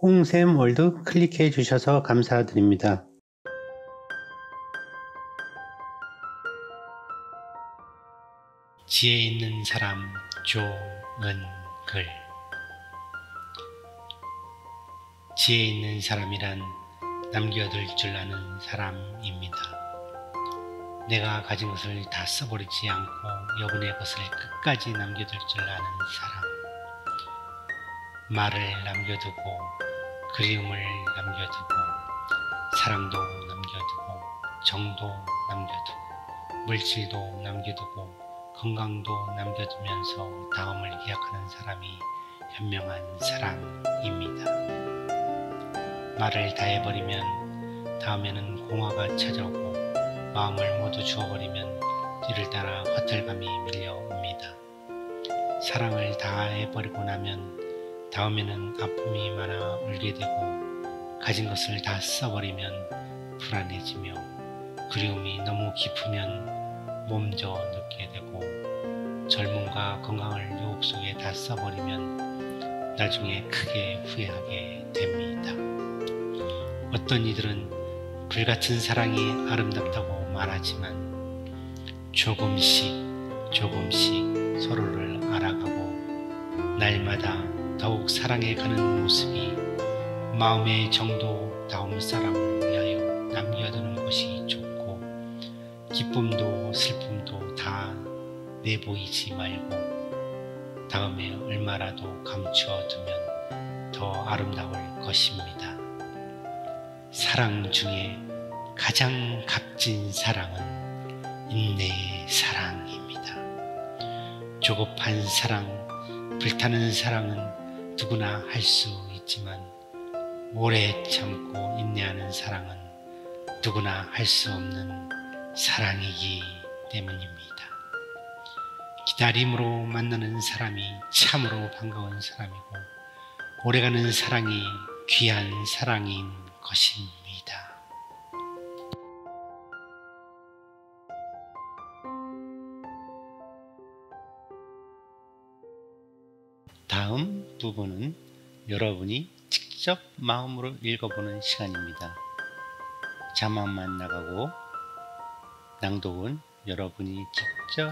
홍샘 월드 클릭해 주셔서 감사드립니다. 지혜 있는 사람 조은글. 지혜 있는 사람이란 남겨둘 줄 아는 사람입니다. 내가 가진 것을 다 써버리지 않고 여분의 것을 끝까지 남겨둘 줄 아는 사람. 말을 남겨두고, 그리움을 남겨두고, 사랑도 남겨두고, 정도 남겨두고, 물질도 남겨두고, 건강도 남겨두면서 다음을 기약하는 사람이 현명한 사람입니다. 말을 다 해버리면 다음에는 공허가 찾아오고, 마음을 모두 주어버리면 뒤를 따라 허탈감이 밀려옵니다. 사랑을 다 해버리고 나면 다음에는 아픔이 많아 울게 되고, 가진 것을 다 써버리면 불안해지며, 그리움이 너무 깊으면 몸져 눕게 되고, 젊음과 건강을 유혹 속에 다 써버리면 나중에 크게 후회하게 됩니다. 어떤 이들은 불같은 사랑이 아름답다고 말하지만 조금씩 서로를 알아가고 날마다 더욱 사랑해가는 모습이 마음의 정도 다음 사람을 위하여 남겨두는 것이 좋고, 기쁨도 슬픔도 다 내보이지 말고 다음에 얼마라도 감추어두면 더 아름다울 것입니다. 사랑 중에 가장 값진 사랑은 인내의 사랑입니다. 조급한 사랑, 불타는 사랑은 누구나 할 수 있지만 오래 참고 인내하는 사랑은 누구나 할 수 없는 사랑이기 때문입니다. 기다림으로 만나는 사람이 참으로 반가운 사람이고, 오래가는 사랑이 귀한 사랑인 것입니다. 다음 부분은 여러분이 직접 마음으로 읽어보는 시간입니다. 자막만 나가고 낭독은 여러분이 직접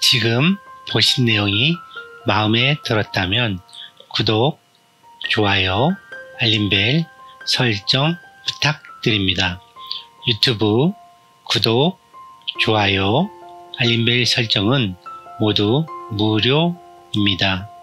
지금 보신 내용이 마음에 들었다면 구독, 좋아요, 알림벨 설정 부탁드립니다. 유튜브 구독, 좋아요, 알림벨 설정은 모두 무료입니다.